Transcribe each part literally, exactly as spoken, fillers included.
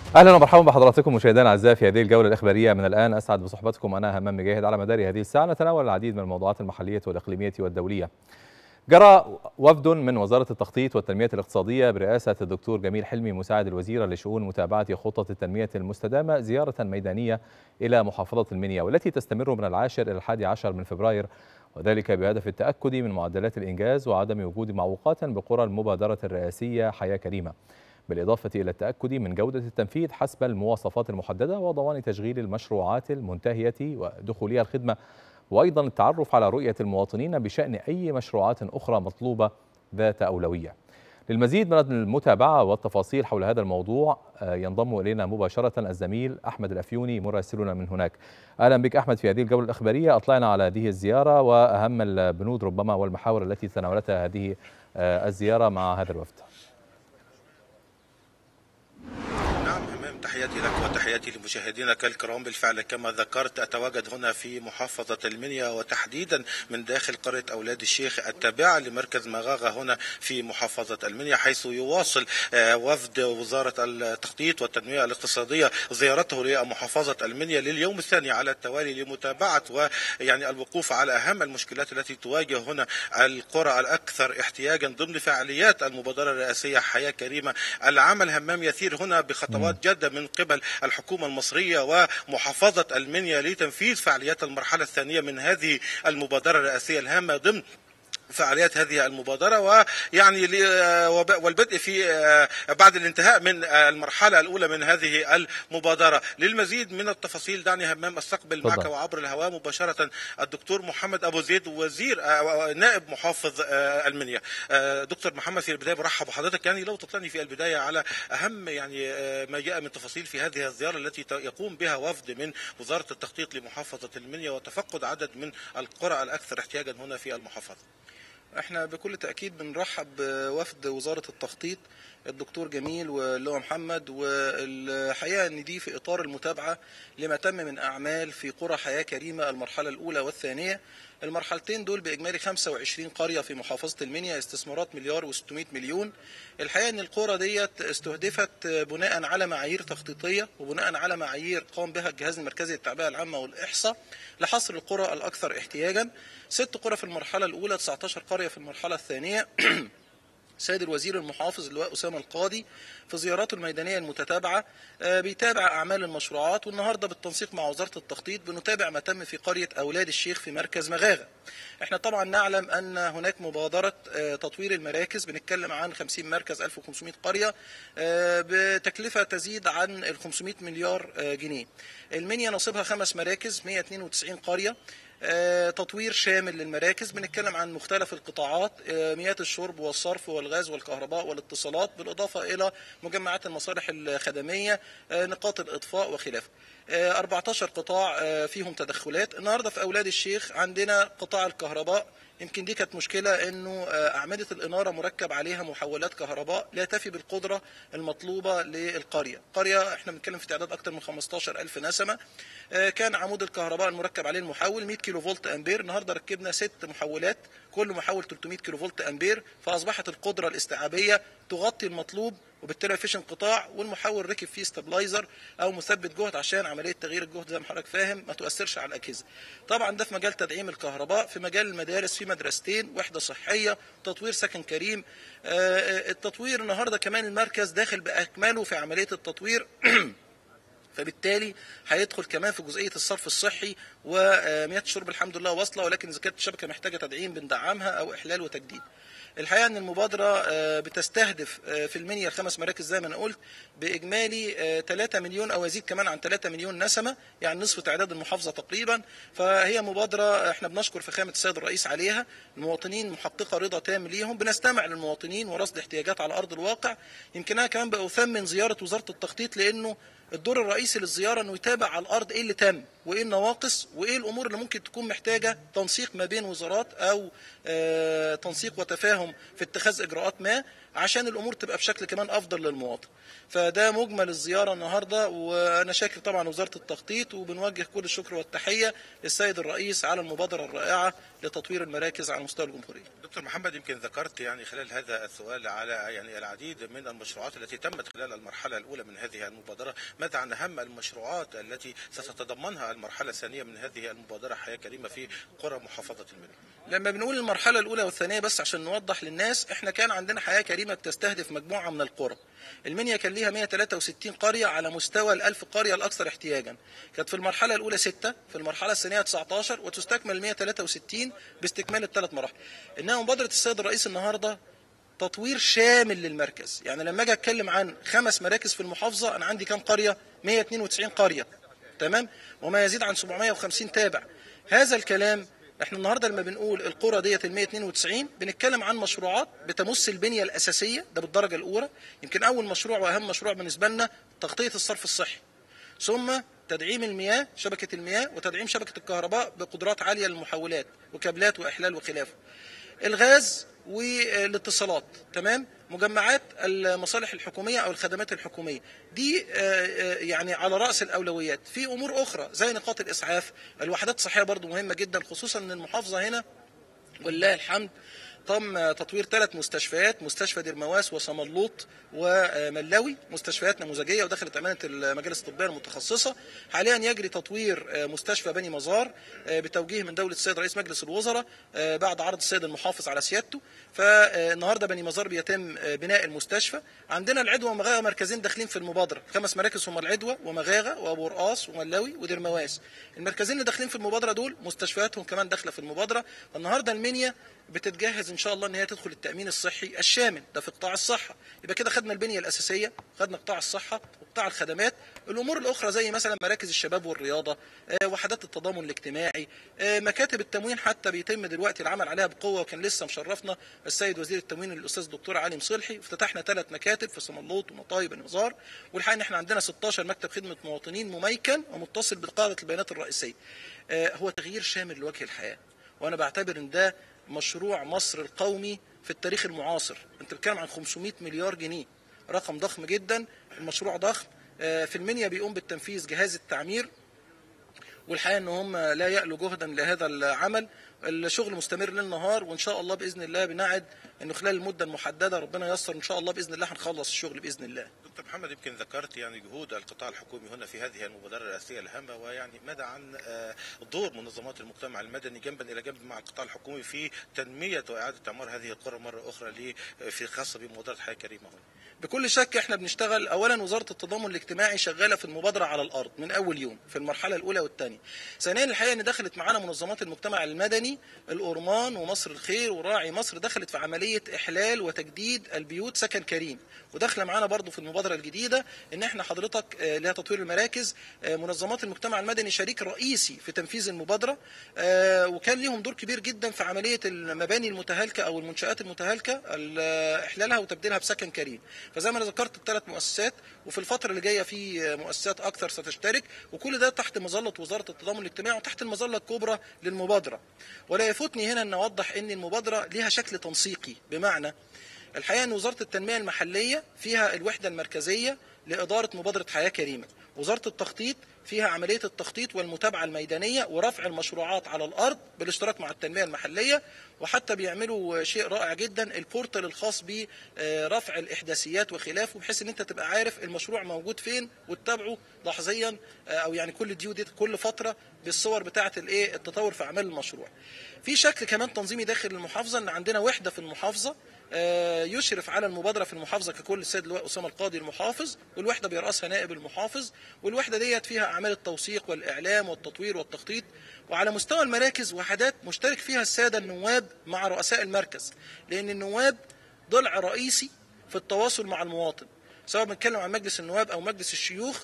اهلا ومرحبا بحضراتكم مشاهدينا الاعزاء في هذه الجوله الاخباريه. من الان اسعد بصحبتكم انا همام مجاهد. على مدار هذه الساعه نتناول العديد من الموضوعات المحليه والاقليميه والدوليه. جرى وفد من وزاره التخطيط والتنميه الاقتصاديه برئاسه الدكتور جميل حلمي مساعد الوزير لشؤون متابعه خطه التنميه المستدامه زياره ميدانيه الى محافظه المنيا، والتي تستمر من العاشر الى الحادي عشر من فبراير، وذلك بهدف التاكد من معدلات الانجاز وعدم وجود معوقات بقرى المبادره الرئاسيه حياه كريمه، بالإضافة إلى التأكد من جودة التنفيذ حسب المواصفات المحددة وضمان تشغيل المشروعات المنتهية ودخولها الخدمة، وأيضا التعرف على رؤية المواطنين بشأن أي مشروعات أخرى مطلوبة ذات أولوية. للمزيد من المتابعة والتفاصيل حول هذا الموضوع ينضم إلينا مباشرة الزميل أحمد الأفيوني مراسلنا من هناك. أهلا بك أحمد في هذه الجولة الإخبارية. أطلعنا على هذه الزيارة وأهم البنود ربما والمحاور التي تناولتها هذه الزيارة مع هذا الوفد. تحياتي لك وتحياتي لمشاهدينك الكرام. بالفعل كما ذكرت أتواجد هنا في محافظة المنيا وتحديدا من داخل قرية أولاد الشيخ التابعة لمركز مغاغة هنا في محافظة المنيا، حيث يواصل وفد وزارة التخطيط والتنمية الاقتصادية زيارته لمحافظة المنيا لليوم الثاني على التوالي لمتابعة ويعني الوقوف على أهم المشكلات التي تواجه هنا القرى الأكثر احتياجا ضمن فعاليات المبادرة الرئاسية حياة كريمة. العمل همام يسير هنا بخطوات جادة من قبل الحكومة المصرية ومحافظة المنيا لتنفيذ فعاليات المرحلة الثانية من هذه المبادرة الرئاسية الهامة ضمن فعاليات هذه المبادرة، ويعني والبدء في بعد الانتهاء من المرحلة الأولى من هذه المبادرة. للمزيد من التفاصيل دعني همام استقبل معك وعبر الهواء مباشرة الدكتور محمد أبو زيد وزير نائب محافظ المنيا. دكتور محمد، في البداية برحب بحضرتك، يعني لو تطلعني في البداية على أهم يعني ما جاء من تفاصيل في هذه الزيارة التي يقوم بها وفد من وزارة التخطيط لمحافظة المنيا وتفقد عدد من القرى الأكثر احتياجا هنا في المحافظة. احنا بكل تأكيد بنرحب بوفد وزارة التخطيط الدكتور جميل واللي هو محمد، والحقيقة ان دي في اطار المتابعة لما تم من اعمال في قرى حياة كريمة المرحلة الاولى والثانية. المرحلتين دول باجمالي خمسة وعشرين قرية في محافظة المنيا، استثمارات مليار وستمائة مليون. الحقيقة ان القرى ديت استهدفت بناء على معايير تخطيطية وبناء على معايير قام بها الجهاز المركزي للتعبئة العامة والإحصاء لحصر القرى الأكثر احتياجا. ست قرى في المرحلة الأولى، تسعة عشر قرية في المرحلة الثانية. سيد الوزير المحافظ اللواء أسامة القاضي في زياراته الميدانية المتتابعة بيتابع أعمال المشروعات، والنهاردة بالتنسيق مع وزارة التخطيط بنتابع ما تم في قرية أولاد الشيخ في مركز مغاغة. احنا طبعا نعلم أن هناك مبادرة تطوير المراكز، بنتكلم عن خمسين مركز ألف وخمسمائة قرية بتكلفة تزيد عن ال خمسمائة مليار جنيه. المنيا نصيبها خمس مراكز مائة واثنين وتسعين قرية، تطوير شامل للمراكز، بنتكلم عن مختلف القطاعات، مياه الشرب والصرف والغاز والكهرباء والاتصالات، بالإضافة إلى مجمعات المصالح الخدمية، نقاط الإطفاء وخلافه. أربعة عشر قطاع فيهم تدخلات. النهاردة في أولاد الشيخ عندنا قطاع الكهرباء، يمكن دي كانت مشكلة انه أعمدة الإنارة مركب عليها محولات كهرباء لا تفي بالقدرة المطلوبة للقرية. قرية احنا بنتكلم في تعداد أكثر من خمسة عشر ألف نسمة، كان عمود الكهرباء المركب عليه المحول مائة كيلو فولت أمبير، النهاردة ركبنا ست محولات كل محول ثلاثمائة كيلو فولت أمبير، فأصبحت القدرة الاستيعابية تغطي المطلوب، وبالتالي مفيش انقطاع، والمحول ركب فيه ستابلايزر او مثبت جهد عشان عمليه تغيير الجهد زي ما حضرتك فاهم ما تؤثرش على الاجهزه. طبعا ده في مجال تدعيم الكهرباء. في مجال المدارس في مدرستين، وحده صحيه، تطوير سكن كريم. التطوير النهارده كمان المركز داخل باكمله في عمليه التطوير فبالتالي هيدخل كمان في جزئيه الصرف الصحي، ومياه الشرب الحمد لله واصله، ولكن اذا كانت الشبكه محتاجه تدعيم بندعمها او احلال وتجديد. الحقيقه ان المبادره بتستهدف في المنيا الخمس مراكز زي ما انا قلت باجمالي ثلاثة مليون او يزيد كمان عن ثلاثة مليون نسمه، يعني نصف تعداد المحافظه تقريبا. فهي مبادره احنا بنشكر فخامه السيد الرئيس عليها، المواطنين محققه رضا تام ليهم، بنستمع للمواطنين ورصد احتياجات على ارض الواقع. يمكنها كمان باثمن زياره وزاره التخطيط، لانه الدور الرئيسي للزياره انه يتابع على الارض ايه اللي تم وايه النواقص وايه الامور اللي ممكن تكون محتاجه تنسيق ما بين وزارات او تنسيق وتفاهم في اتخاذ اجراءات ما عشان الامور تبقى بشكل كمان افضل للمواطن. فده مجمل الزياره النهارده، وانا شاكر طبعا وزاره التخطيط، وبنوجه كل الشكر والتحيه للسيد الرئيس على المبادره الرائعه لتطوير المراكز على مستوى الجمهوريه. دكتور محمد، يمكن ذكرت يعني خلال هذا السؤال على يعني العديد من المشروعات التي تمت خلال المرحله الاولى من هذه المبادره، ماذا عن اهم المشروعات التي ستتضمنها المرحله الثانيه من هذه المبادره حياه كريمه في قرى محافظه المنيا؟ لما بنقول المرحله الاولى والثانيه بس عشان نوضح للناس، احنا كان عندنا حياه كريمه بتستهدف مجموعه من القرى. المنيا كان ليها مئة وثلاثة وستين قريه على مستوى الألف قريه الاكثر احتياجا. كانت في المرحله الاولى ستة، في المرحله الثانيه تسعة عشر، وتستكمل مئة وثلاثة وستين باستكمال الثلاث مراحل. انها مبادره السيد الرئيس النهارده تطوير شامل للمركز. يعني لما اجي اتكلم عن خمس مراكز في المحافظه، انا عندي كام قريه؟ مئة واثنين وتسعين قريه، تمام، وما يزيد عن سبعمئة وخمسين تابع. هذا الكلام احنا النهارده لما بنقول القرى ديت ال مئة واثنين وتسعين بنتكلم عن مشروعات بتمس البنيه الاساسيه، ده بالدرجه الاولى. يمكن اول مشروع واهم مشروع بالنسبه لنا تغطيه الصرف الصحي، ثم تدعيم المياه، شبكه المياه، وتدعيم شبكه الكهرباء بقدرات عاليه للمحولات وكابلات واحلال وخلافه. الغاز والاتصالات، تمام، مجمعات المصالح الحكوميه او الخدمات الحكوميه دي يعني على راس الاولويات. في امور اخرى زي نقاط الاسعاف، الوحدات الصحيه برضو مهمه جدا، خصوصا ان المحافظه هنا ولله الحمد تم تطوير ثلاث مستشفيات، مستشفى دير مواس وصملوط وملاوي، مستشفيات نموذجيه ودخلت امانه المجالس الطبيه المتخصصه. حاليا يجري تطوير مستشفى بني مزار بتوجيه من دوله السيد رئيس مجلس الوزراء بعد عرض السيد المحافظ على سيادته. فالنهارده بني مزار بيتم بناء المستشفى. عندنا العدوى ومغاغه مركزين داخلين في المبادره، خمس مراكز هم العدوى ومغاغه وابو رقاص وملاوي ودير مواس. المركزين اللي داخلين في المبادره دول مستشفياتهم كمان داخله في المبادره. النهارده المنيا بتتجهز ان شاء الله ان هي تدخل التامين الصحي الشامل، ده في قطاع الصحه. يبقى كده خدنا البنيه الاساسيه، خدنا قطاع الصحه وقطاع الخدمات. الامور الاخرى زي مثلا مراكز الشباب والرياضه، وحدات التضامن الاجتماعي، مكاتب التموين حتى بيتم دلوقتي العمل عليها بقوه. وكان لسه مشرفنا السيد وزير التموين الاستاذ الدكتور علي مصلحي، افتتحنا ثلاث مكاتب في صملوط ومطاي بني مزار. والحقيقه ان احنا عندنا ستة عشر مكتب خدمه مواطنين مميكن ومتصل بقاعده البيانات الرئيسيه. هو تغيير شامل لوجه الحياه، وانا بعتبر ان ده مشروع مصر القومي في التاريخ المعاصر. انت بتتكلم عن خمسمئة مليار جنيه، رقم ضخم جدا، المشروع ضخم. في المنيا بيقوم بالتنفيذ جهاز التعمير، والحقيقه ان هم لا يألوا جهدا لهذا العمل. الشغل مستمر ليل نهار، وان شاء الله باذن الله بنعد انه خلال المده المحدده ربنا ييسر ان شاء الله باذن الله هنخلص الشغل باذن الله. دكتور محمد، يمكن ذكرت يعني جهود القطاع الحكومي هنا في هذه المبادره الرئاسيه الهامه، ويعني ماذا عن دور منظمات المجتمع المدني جنبا الى جنب مع القطاع الحكومي في تنميه واعاده اعمار هذه القرى مره اخرى في خاصه بمبادره حياه كريمه هنا؟ بكل شك احنا بنشتغل. اولا وزاره التضامن الاجتماعي شغاله في المبادره على الارض من اول يوم في المرحله الاولى والثانيه. ثانيا الحقيقه ان دخلت معانا منظمات المجتمع المدني، الأورمان ومصر الخير وراعي مصر، دخلت في عمليه احلال وتجديد البيوت سكن كريم. وداخله معانا برضو في المبادره الجديده ان احنا حضرتك اللي هي تطوير المراكز، منظمات المجتمع المدني شريك رئيسي في تنفيذ المبادره، وكان ليهم دور كبير جدا في عمليه المباني المتهالكه او المنشات المتهالكه احلالها وتبديلها بسكن كريم. فزي ما انا ذكرت الثلاث مؤسسات، وفي الفتره اللي جايه في مؤسسات اكثر ستشترك، وكل ده تحت مظله وزاره التضامن الاجتماعي وتحت المظله الكبرى للمبادره. ولا يفوتني هنا ان اوضح ان المبادره ليها شكل تنسيقي، بمعنى الحقيقه ان وزاره التنميه المحليه فيها الوحده المركزيه لاداره مبادره حياه كريمه، وزاره التخطيط فيها عمليه التخطيط والمتابعه الميدانيه ورفع المشروعات على الارض بالاشتراك مع التنميه المحليه. وحتى بيعملوا شيء رائع جدا، البورتال الخاص برفع الاحداثيات وخلافه، بحيث ان انت تبقى عارف المشروع موجود فين وتتابعه لحظيا، او يعني كل ديو دي كل فتره بالصور بتاعه الايه التطور في اعمال المشروع. في شكل كمان تنظيمي داخل المحافظه، ان عندنا وحده في المحافظه يشرف على المبادره في المحافظه ككل السيد اللواء اسامه القاضي المحافظ، والوحده بيرأسها نائب المحافظ. والوحده ديت فيها اعمال التوثيق والاعلام والتطوير والتخطيط. وعلى مستوى المراكز وحدات مشترك فيها الساده النواب مع رؤساء المركز، لان النواب ضلع رئيسي في التواصل مع المواطن، سواء بنتكلم عن مجلس النواب او مجلس الشيوخ،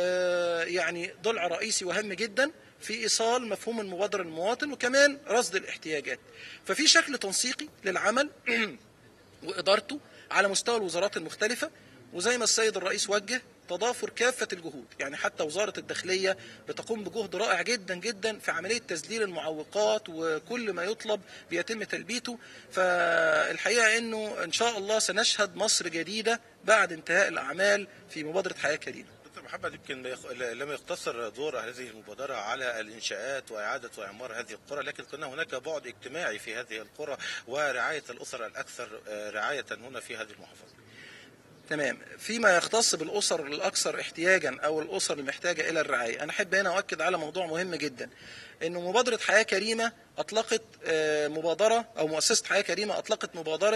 يعني ضلع رئيسي وهام جدا في ايصال مفهوم المبادره للمواطن وكمان رصد الاحتياجات. ففي شكل تنسيقي للعمل وادارته على مستوى الوزارات المختلفه. وزي ما السيد الرئيس وجه تضافر كافة الجهود. يعني حتى وزارة الداخلية بتقوم بجهد رائع جدا جدا في عملية تذليل المعوقات، وكل ما يطلب بيتم تلبيته. فالحقيقة أنه إن شاء الله سنشهد مصر جديدة بعد انتهاء الأعمال في مبادرة حياة كريمة. دكتور محمد، يمكن لم يقتصر دور هذه المبادرة على الإنشاءات وإعادة وإعمار هذه القرى، لكن كان هناك بعد اجتماعي في هذه القرى ورعاية الأسر الأكثر رعاية هنا في هذه المحافظة. تمام. فيما يختص بالأسر الأكثر احتياجا أو الأسر المحتاجة إلى الرعاية، أنا أحب هنا أؤكد على موضوع مهم جدا، إنه مبادرة حياة كريمة أطلقت مبادرة أو مؤسسة حياة كريمة أطلقت مبادرة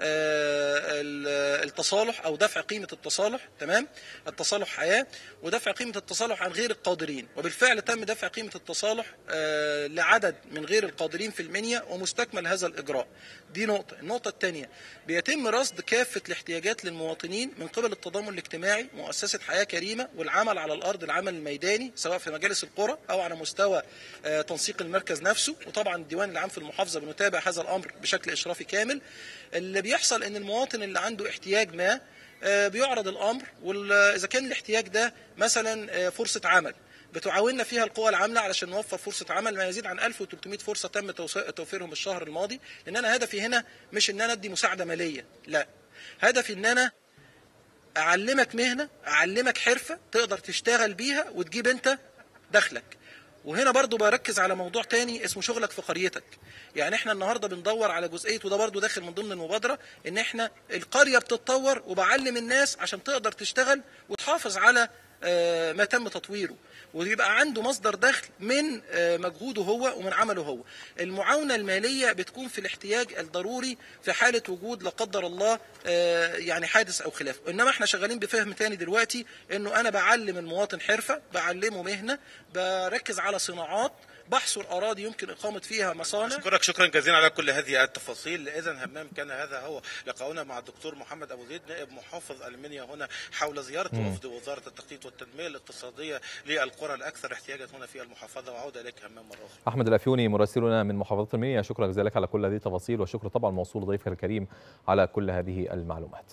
التصالح أو دفع قيمة التصالح. تمام. التصالح حياة، ودفع قيمة التصالح عن غير القادرين، وبالفعل تم دفع قيمة التصالح لعدد من غير القادرين في المنيا ومستكمل هذا الإجراء. دي نقطة. النقطة الثانية، بيتم رصد كافة الاحتياجات للمواطنين من قبل التضامن الاجتماعي، مؤسسة حياة كريمة، والعمل على الأرض، العمل الميداني سواء في مجالس القرى أو على مستوى تنسيق المركز نفسه. وطبعا الديوان العام في المحافظة بنتابع هذا الأمر بشكل إشرافي كامل. اللي بيحصل إن المواطن اللي عنده احتياج ما بيعرض الأمر، وإذا كان الاحتياج ده مثلا فرصة عمل بتعاوننا فيها القوى العاملة علشان نوفر فرصة عمل ما يزيد عن ألف وثلاثمائة فرصة تم توفيرهم الشهر الماضي. لأن أنا هدفي هنا مش إن أنا أدي مساعدة مالية، لا، هدفي إن أنا أعلمك مهنة، أعلمك حرفة تقدر تشتغل بيها وتجيب أنت دخلك. وهنا برضو بركز على موضوع تاني اسمه شغلك في قريتك. يعني احنا النهاردة بندور على جزئية، وده برضو داخل من ضمن المبادرة، ان احنا القرية بتتطور وبعلم الناس عشان تقدر تشتغل وتحافظ على ما تم تطويره، ويبقى عنده مصدر دخل من مجهوده هو ومن عمله هو. المعاونة المالية بتكون في الاحتياج الضروري في حالة وجود لا قدر الله يعني حادث أو خلافه. إنما احنا شغالين بفهم تاني دلوقتي، إنه أنا بعلم المواطن حرفة، بعلمه مهنة، بركز على صناعات، بحصر أراضي يمكن إقامة فيها مصانع. أشكرك شكرا جزيلا على كل هذه التفاصيل. إذن همام، كان هذا هو لقاؤنا مع الدكتور محمد أبو زيد نائب محافظ المنيا هنا حول زيارة وفد وزارة التخطيط والتنمية الاقتصادية للقرى الأكثر احتياجا هنا في المحافظة. وعودة إليك همام مرة أخرى. أحمد الأفيوني مراسلنا من محافظة المنيا، شكرا جزيلا لك على كل هذه التفاصيل، وشكرا طبعا موصول ضيفك الكريم على كل هذه المعلومات.